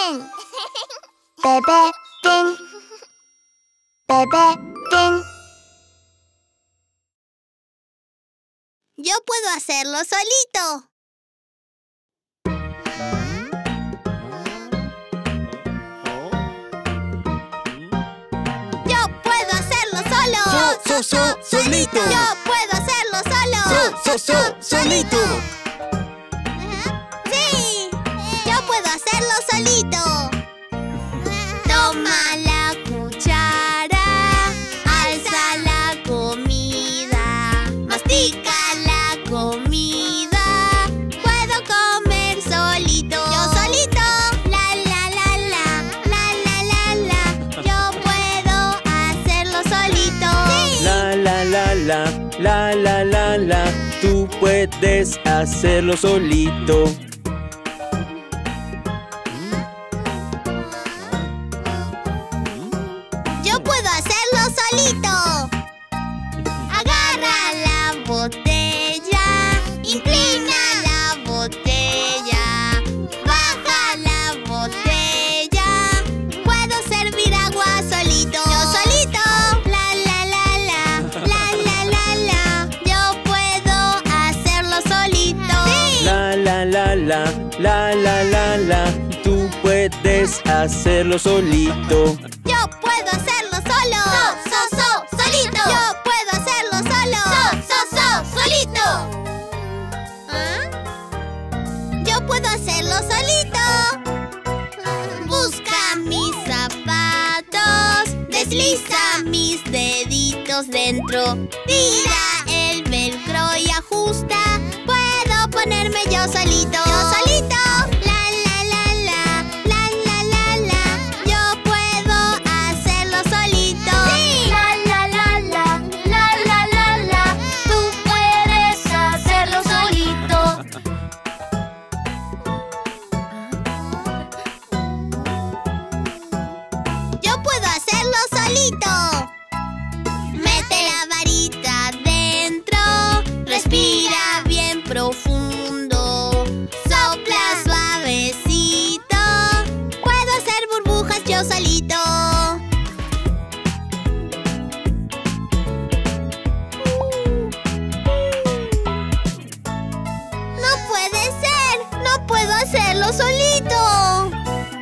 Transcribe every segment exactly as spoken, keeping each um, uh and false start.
fin. Bebé fin. Bebé fin. Yo puedo hacerlo solito. Yo puedo hacerlo solo. So, so, so, solito. Yo puedo hacerlo solo. So, so, so, solito. Sí, yo puedo hacerlo solito. Toma la cuchara, alza la comida, mastica la comida. Puedo comer solito. Yo solito. La la la la, la la la la. Yo puedo hacerlo solito. Sí. La, la, la, la, la, la, la, la. Tú puedes hacerlo solito. Yo puedo hacerlo solito. Agarra la botella, inclina la botella, baja la botella. Puedo servir agua solito. Yo solito. La la la la, la la la la. Yo puedo hacerlo solito. Sí. La, la, la, la, la, la, la, la. Tú puedes hacerlo solito. Yo puedo hacerlo solo. So, so, so, solito. Yo puedo hacerlo solo. So, so, so, solito. ¿Ah? Yo puedo hacerlo solito. Busca mis zapatos, desliza mis deditos dentro, tira el velcro y ajusta. Puedo ponerme yo solito. Yo solito. La la la la, la la la la. Yo puedo hacerlo solito. Sí. La la la la, la la la la. Tú puedes hacerlo solito. Yo puedo hacerlo solito. Mete la varita dentro, respira bien profundo, sopla suavecito. Puedo hacer burbujas yo solito. No puede ser, no puedo hacerlo solito.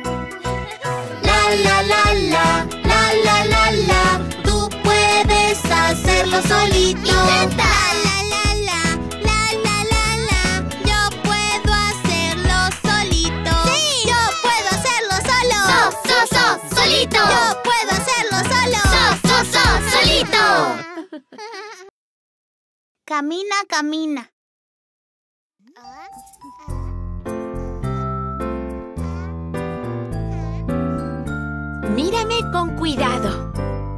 La la la la, la la la la. Tú puedes hacerlo solito. Intenta. La la la, la la la la. Yo puedo hacerlo solito. Sí. Yo puedo hacerlo solo. So, so, so, solito. Yo puedo hacerlo solo. So, so, so, solito. Camina, camina. Mírame con cuidado.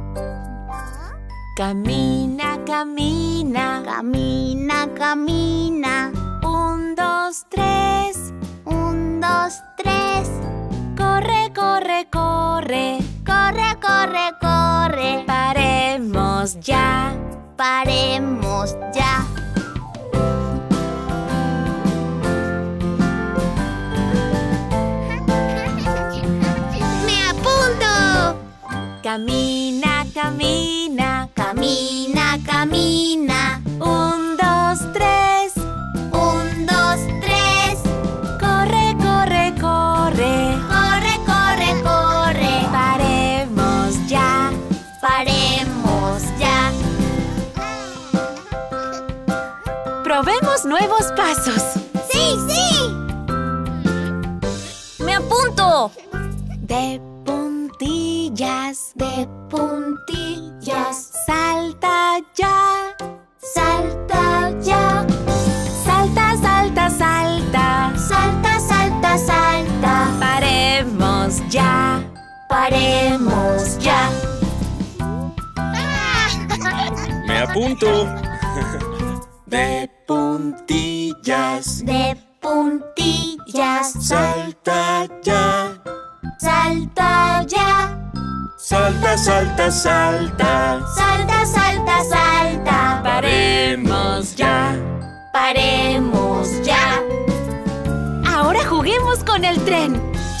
Camina, camina. Camina, camina. Un, dos, tres. Un, dos, tres. Corre, corre, corre. Corre, corre, corre. Paremos ya. Paremos ya. ¡Me apunto! Camina, camina. Camina, camina. Un, dos, tres. Un, dos, tres. Corre, corre, corre. Corre, corre, corre. Paremos ya. Paremos ya. Probemos nuevos pasos. ¡Sí, sí! ¡Me apunto! De puntillas, De puntillas. salta ya. Salta ya. Salta, salta, salta. Salta, salta, salta. Paremos ya. Paremos ya. Me apunto. De puntillas. De puntillas. Salta ya. Salta ya. Salta, salta, salta. Salta, salta, salta. Paremos ya. Paremos ya. Ahora juguemos con el tren.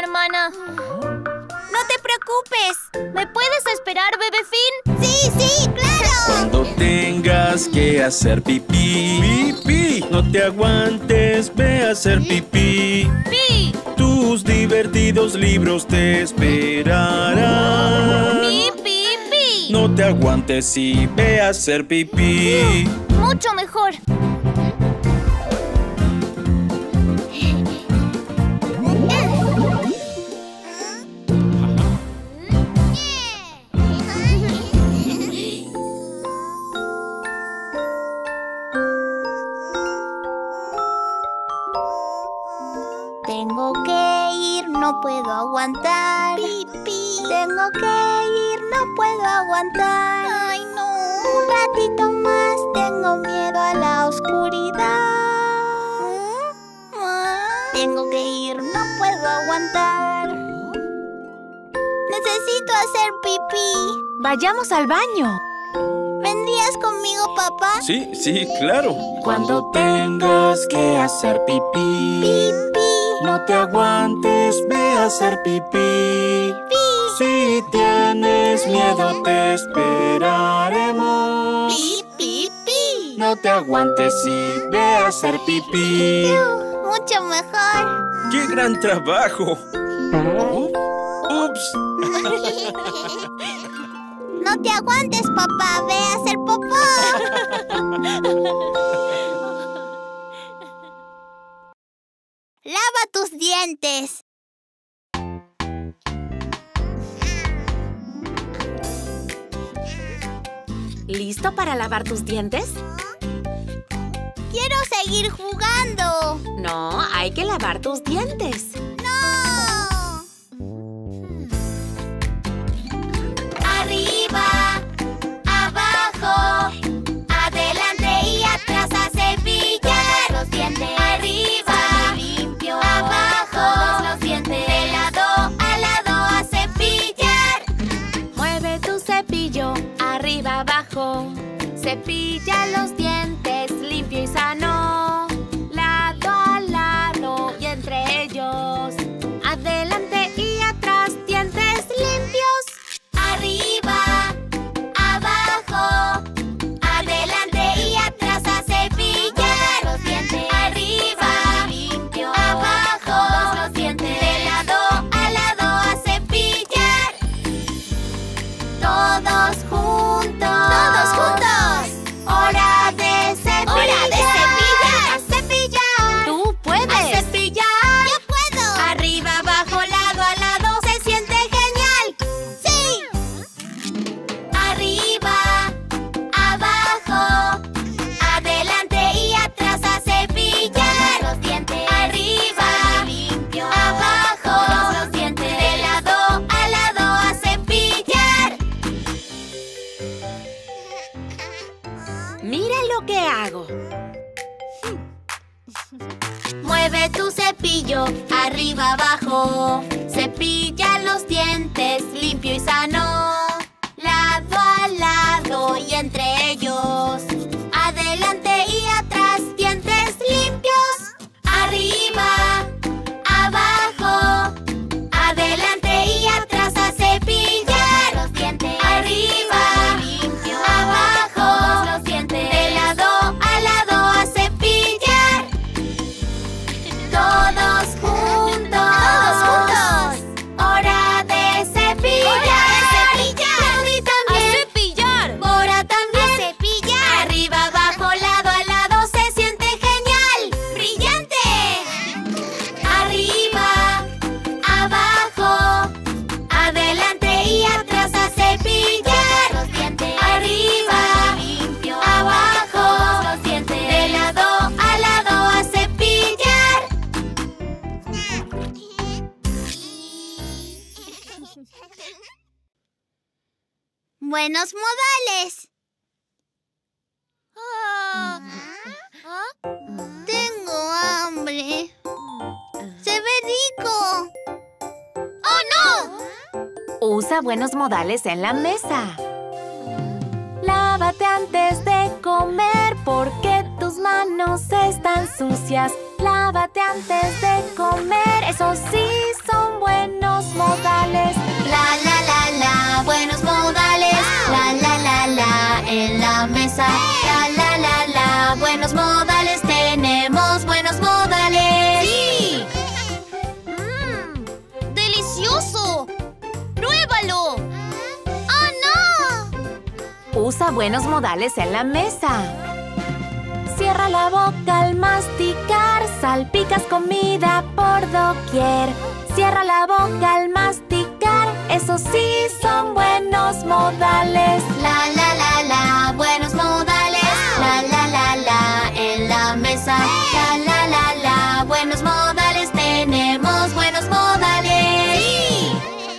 hermana. No te preocupes. ¿Me puedes esperar, Bebé Finn? ¡Sí, sí, claro! Cuando tengas que hacer pipí, pipí, no te aguantes, ve a hacer pipí. ¡Pi! Tus divertidos libros te esperarán. ¡Pi, pi, pi! No te aguantes y ve a hacer pipí. Mucho mejor. Tengo que ir, no puedo aguantar. Pipí. Tengo que ir, no puedo aguantar. Ay, no. Un ratito más, tengo miedo a la oscuridad. ¿Mm? Tengo que ir, no puedo aguantar. Necesito hacer pipí. Vayamos al baño. ¿Vendrías conmigo, papá? Sí, sí, claro. Cuando tengas que hacer pipí, Pipí. no te aguantes, ve a hacer pipí. Si tienes miedo, te esperaremos. Pipí, pi. No te aguantes y ve a hacer pipí. Mucho mejor. ¡Qué gran trabajo! ¡Ups! No te aguantes, papá. Ve a hacer popó. Lava tus dientes. ¿Listo para lavar tus dientes? Quiero seguir jugando. No, hay que lavar tus dientes. ¡No! Arriba, abajo, adelante y atrás a cepillar los dientes. Arriba, limpio, abajo, todos los dientes. De lado a lado a cepillar. Mueve tu cepillo, arriba, abajo. Cepilla los dientes, limpio y sano. Lado a lado y entre ellos. Adelante y atrás, dientes limpios. Arriba, abajo, adelante y atrás a cepillar los dientes. Arriba, limpio, abajo, todos los dientes. De lado a lado a cepillar. Todos juntos. Todos juntos. Hora de cepillar. Hora de cepillar. A cepillar. ¡Tú puedes! A cepillar. Yo puedo. Arriba, abajo, lado a lado. Se siente genial. Sí. Arriba, abajo, adelante y atrás a cepillar los dientes. Arriba, limpio, abajo, todos los dientes. De lado a lado a cepillar. Mira lo que hago. Mueve tu cepillo, arriba, abajo. Cepilla los dientes, limpio y sano. Lado a lado y entre ellos. Adelante y atrás, dientes limpios. Arriba, abajo, adelante y atrás a cepillar los dientes. Arriba, limpio, abajo, todos los dientes. De lado a lado a cepillar. Todos juntos. Todos juntos. Hora de cepillar. Hora de cepillar. Rudy también. ¡A cepillar! Bora también. A cepillar. Arriba, abajo, lado a lado se siente genial. ¡Brillante! Arriba, abajo, adelante y atrás a cepillar los dientes. Arriba, limpio, abajo, todos los dientes. De lado a lado a cepillar. Buenos modales. Tengo hambre. Se ve rico. ¡Oh, no! Usa buenos modales en la mesa. Lávate antes de comer porque tus manos están sucias. Lávate antes de comer, esos sí son buenos buenos modales. La la la la, buenos modales. La la la la, en la mesa. La la la la, buenos modales. Tenemos buenos modales. ¡Sí! ¡Mmm! ¡Delicioso! ¡Pruébalo! ¡Oh, no! Usa buenos modales en la mesa. Cierra la boca al masticar, salpicas comida por doquier. Cierra la boca al masticar, esos sí son buenos modales. La la la la, buenos modales. La la la la, en la mesa. La la la la, buenos modales. Tenemos buenos modales. ¡Sí!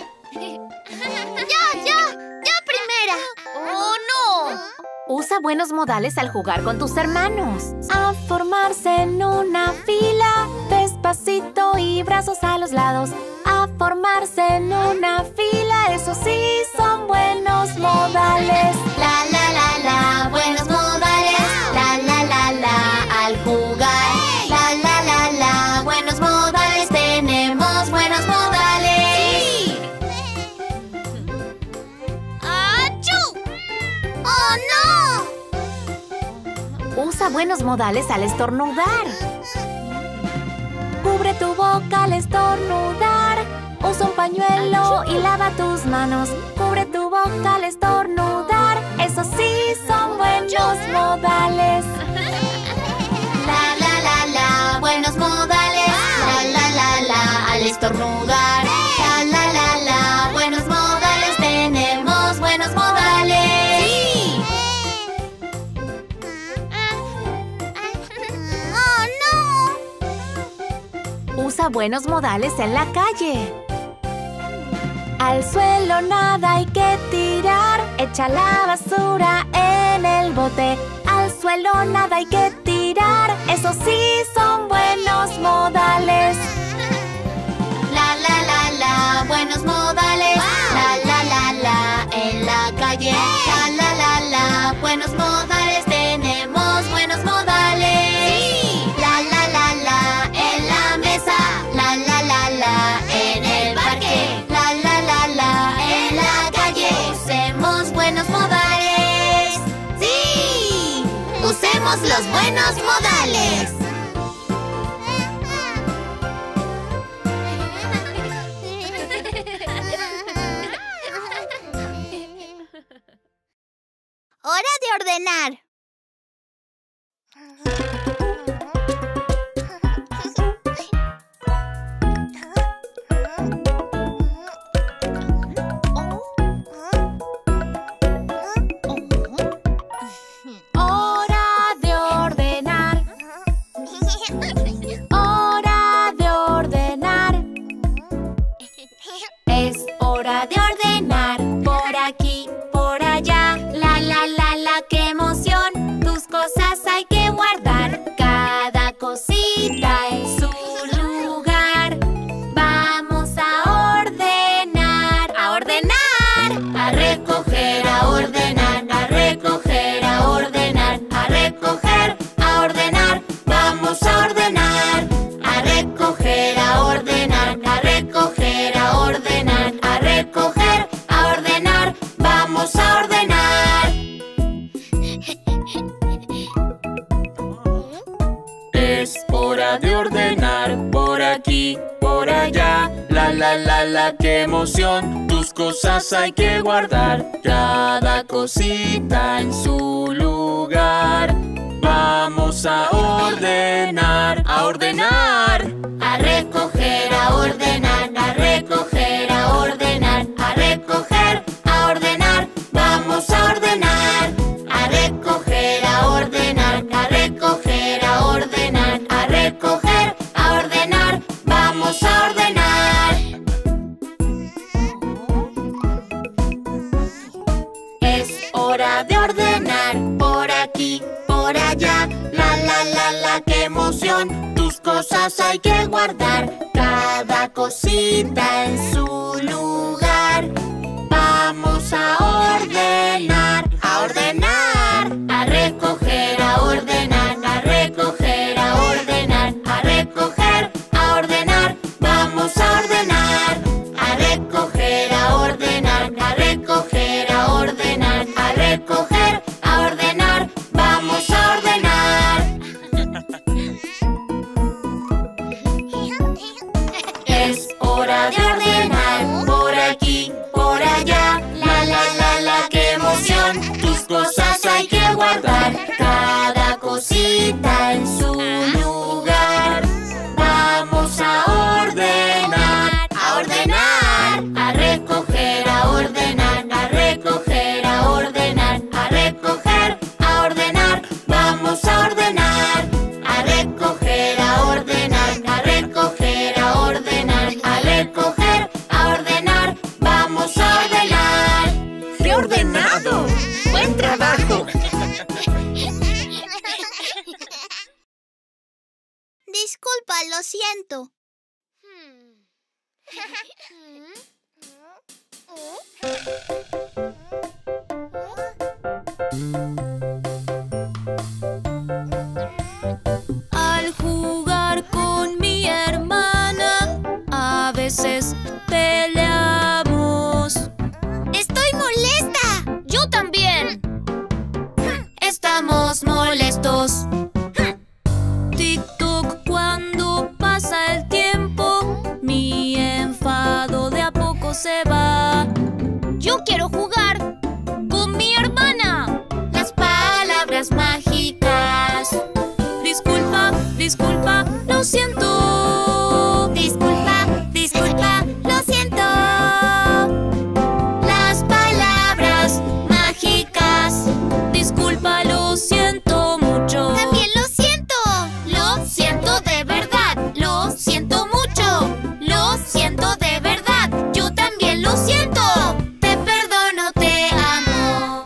¡Ya, ya! ¡Ya, primera! ¡Oh, no! Usa buenos modales al jugar con tus hermanos. A formarse en una fila, despacito y brazos a los lados. A formarse en una fila, esos sí son buenos modales. La la la la, buenos modales. La la la la, al jugar. La la la la, buenos modales. Tenemos buenos modales. ¡Sí! ¡Achú! ¡Oh, no! Usa buenos modales al estornudar. Cubre tu boca al estornudar. Usa un pañuelo y lava tus manos. Cubre tu boca al estornudar. Esos sí son buenos modales. La la la la, buenos modales. La la la la, al estornudar. La la la la, buenos modales. Tenemos buenos modales. ¡Sí! ¡Oh, no! Usa buenos modales en la calle. Al suelo nada hay que tirar. Echa la basura en el bote. Al suelo nada hay que tirar. Esos sí son buenos modales. La la la la, buenos modales. La la la la, en la calle. La la la la, buenos modales. Tenemos buenos modales. ¡Sí! La la la la, en la mesa. La la la la, en el parque. La la la la, en la calle. Usemos buenos modales. ¡Sí! Usemos los buenos modales. ¡Hora de ordenar! Hora de ordenar. Hora de ordenar. Es hora de ordenar. Por aquí, por allá. La, la, la, la, qué emoción. Tus cosas hay que guardar. Cada cosita en su lugar. Vamos a ordenar. A ordenar. A recoger, a ordenar, a recoger, a ordenar, a recoger, a ordenar. Vamos a ordenar. A recoger, a ordenar, a recoger, a ordenar, a recoger, a ordenar. Vamos a ordenar. Es hora de ordenar por aquí, por allá. La la la la, qué emoción. Tus cosas hay que guardar. Cada cosita en su lugar. Vamos a ordenar, a ordenar. A recoger, a ordenar, a recoger, a ordenar, a recoger, a ordenar. Vamos a ordenar. A recoger, a ordenar, a recoger, a ordenar, a recoger, a ordenar. Vamos a ordenar. Es hora de ordenar por aquí, por allá. La la la la, qué emoción. Tus cosas hay que guardar. Cada cosita en su lugar. Vamos a ordenar, a ordenar. A recoger, a ordenar, a recoger, a ordenar, a recoger, a ordenar. Vamos a ordenar. cajita en su lugar. Vamos a ordenar, a ordenar, a recoger, a ordenar, a recoger, a ordenar, a recoger, a ordenar. Vamos a ordenar, a recoger, a ordenar, a recoger, a ordenar, a recoger, a ordenar. Vamos a ordenar. ¡Qué ordenado! ¡Buen trabajo! Disculpa, lo siento. Al jugar con mi hermana, a veces peleamos. ¡Estoy molesta! ¡Yo también! Estamos molestos. Tic-toc, cuando pasa el tiempo, mi enfado de a poco se va. Yo quiero jugar con mi hermana. Las palabras mágicas. Disculpa, disculpa, lo siento. Disculpa, disculpa, lo siento. Las palabras mágicas. Disculpa, lo siento mucho. También lo siento. Lo siento de verdad. Lo siento mucho. Lo siento de verdad. Yo también lo siento. Te perdono, te amo.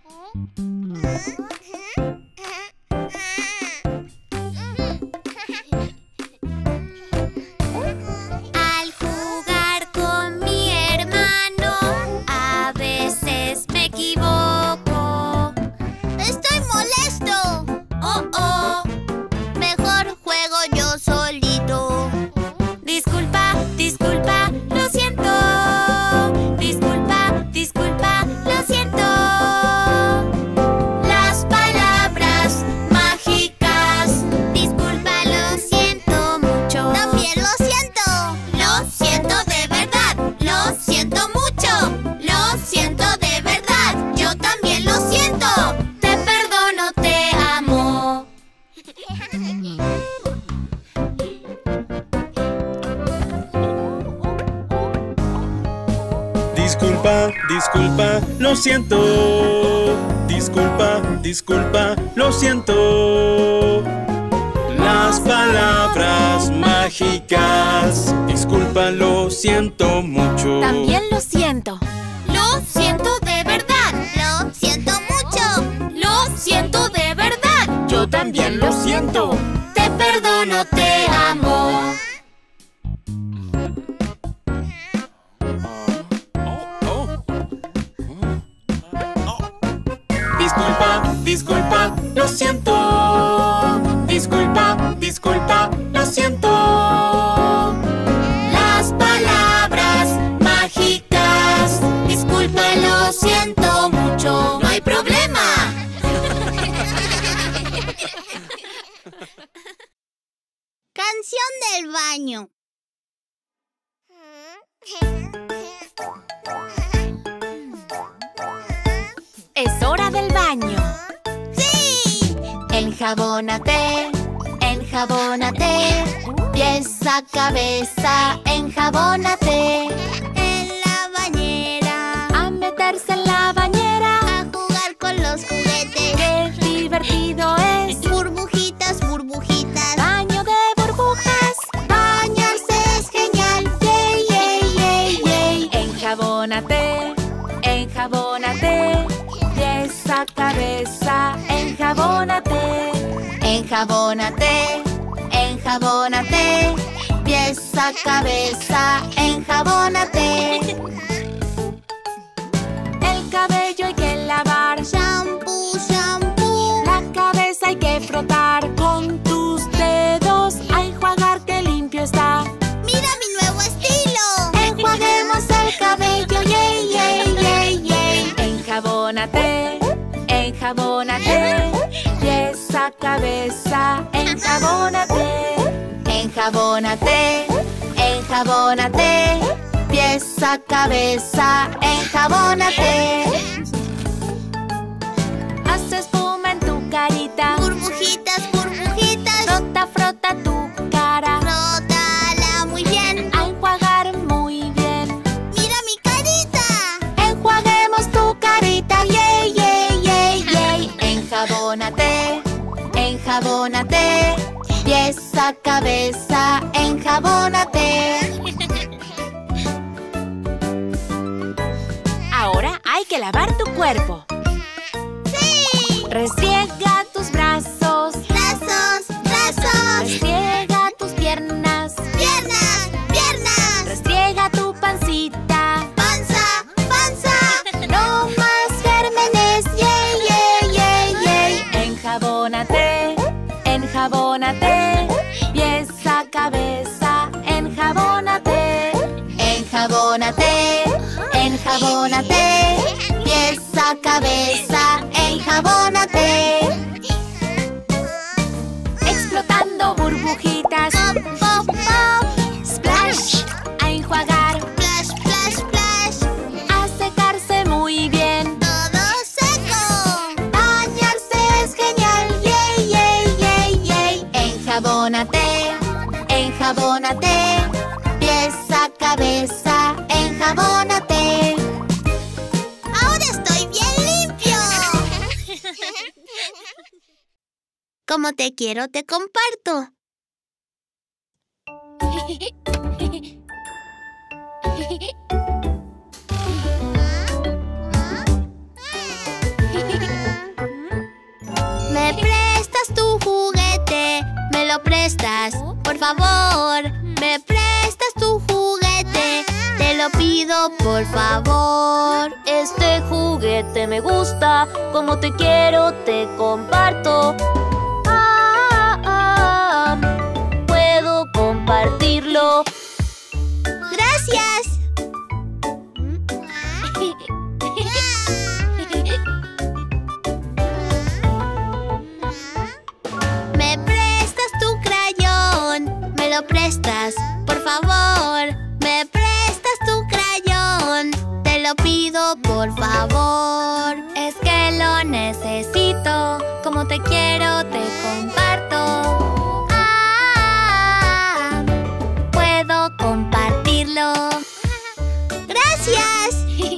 Al jugar con mi hermano, a veces me equivoco. ¡Estoy molesto! Oh, oh. Mejor juego yo solito. Disculpa, disculpa, lo siento. Disculpa, disculpa, lo siento. Las palabras mágicas. Disculpa, lo siento mucho. También lo siento. Lo siento de verdad. Lo siento mucho. Lo siento de verdad. Yo también lo siento. Te perdono, te amo. Disculpa, disculpa, lo siento. Disculpa, disculpa, lo siento. Las palabras mágicas. Disculpa, lo siento mucho. También lo siento. Lo siento de verdad. Lo siento mucho. Lo siento de verdad. Yo también lo siento. Te perdono, te amo. Disculpa, disculpa, lo siento. Disculpa, disculpa, lo siento. Las palabras mágicas. Disculpa, lo siento mucho. No hay problema. Canción del baño. Es hora del baño. ¡Sí! Enjabónate, enjabónate. Pies a cabeza, enjabónate. En la bañera. A meterse en la bañera. A jugar con los juguetes. ¡Qué divertido es! Burbujitas, burbujitas. Baño de burbujas. Bañarse es genial. ¡Yay, yay, yay, yay! Enjabónate, enjabónate. Pies a cabeza, enjabónate. Enjabónate, enjabónate. Pies a cabeza, enjabónate. El cabello hay que lavar. Shampoo, shampoo. La cabeza hay que frotar con tus dedos. A enjuagar que limpio está. Mira mi nuevo estilo. Enjuaguemos el cabello, yay, yay, yay, yay. Enjabónate, enjabónate. Pies a cabeza, enjabónate. Enjabónate, enjabónate. Pies a cabeza, enjabónate. Haz espuma en tu carita. Burbujitas, burbujitas. enjabónate. Pies a cabeza, enjabónate. Ahora hay que lavar tu cuerpo. ¡Sí! Restriega tus brazos. Brazos, brazos. Restriega tus piernas. Piernas, piernas. Restriega tu pancita. Panza, panza. No más gérmenes, yey, yey, yey, yey. Enjabónate, enjabónate. Pies a cabeza, enjabónate. Enjabónate, enjabónate. Pies a cabeza, enjabónate. Explotando burbujitas. Pop, pop, pop. Splash, a enjuagar. Splash, splash, splash. A secarse muy bien. Todo seco. Bañarse es genial, yey, yey, yey, yey. Enjabónate, enjabónate. Pies a cabeza, enjabónate. Ahora estoy bien limpio. Como te quiero, te comparto. ¿Me prestas tu juguete? ¿Me lo prestas? Por favor. ¿Me prestas tu juguete? Te lo pido, por favor. Este juguete me gusta. Como te quiero, te comparto. Ah, ah, puedo compartirlo. Gracias. ¿Me prestas tu crayón? ¿Me lo prestas? Por favor. ¿Me prestas tu crayón? Te lo pido, por favor. Es que lo necesito. Como te quiero, te comparto. Ah, Puedo compartirlo. gracias.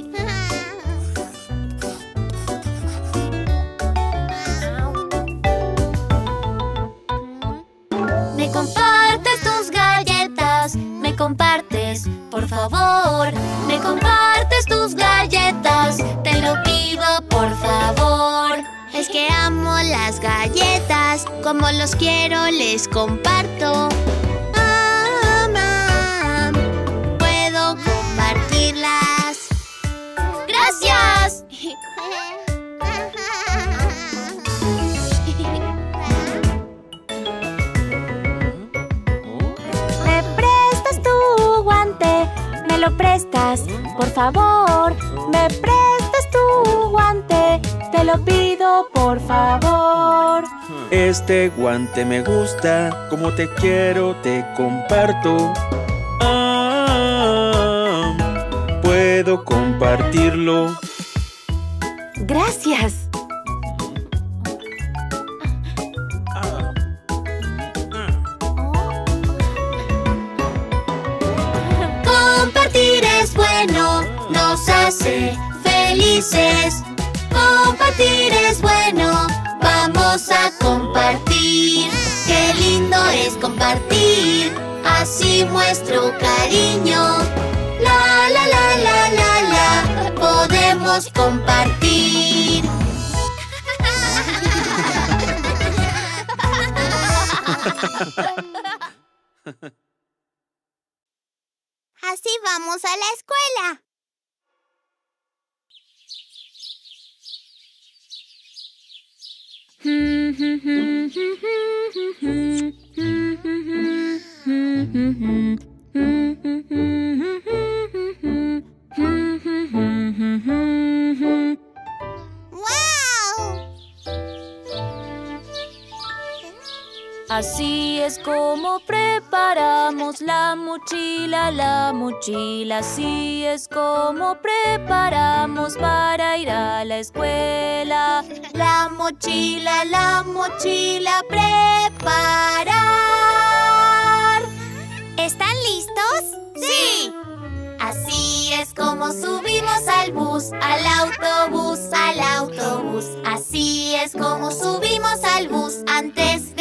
Me compartes tus galletas. Me compartes, por favor. Me compartes tus galletas. Te lo pido, por favor. Es que amo las galletas. Como los quiero, les comparto. Ah, mam, puedo compartirlas. ¡Gracias! ¿Me prestas tu guante? ¿Me lo prestas? Por favor. ¿Me prestas tu guante? Te lo pido, por favor. Este guante me gusta, como te quiero te comparto. Ah, puedo compartirlo. Gracias. Compartir es bueno, nos hace felices. Compartir es bueno, vamos a compartir. Qué lindo es compartir, así muestro cariño. La la la la la la, podemos compartir. Así vamos a la escuela. ¡Wow! Así es como preparamos la mochila, la mochila. Así es como preparamos para ir a la escuela. La mochila, la mochila, preparar. ¿Están listos? ¡Sí! Así es como subimos al bus, al autobús, al autobús. Así es como subimos al bus antes de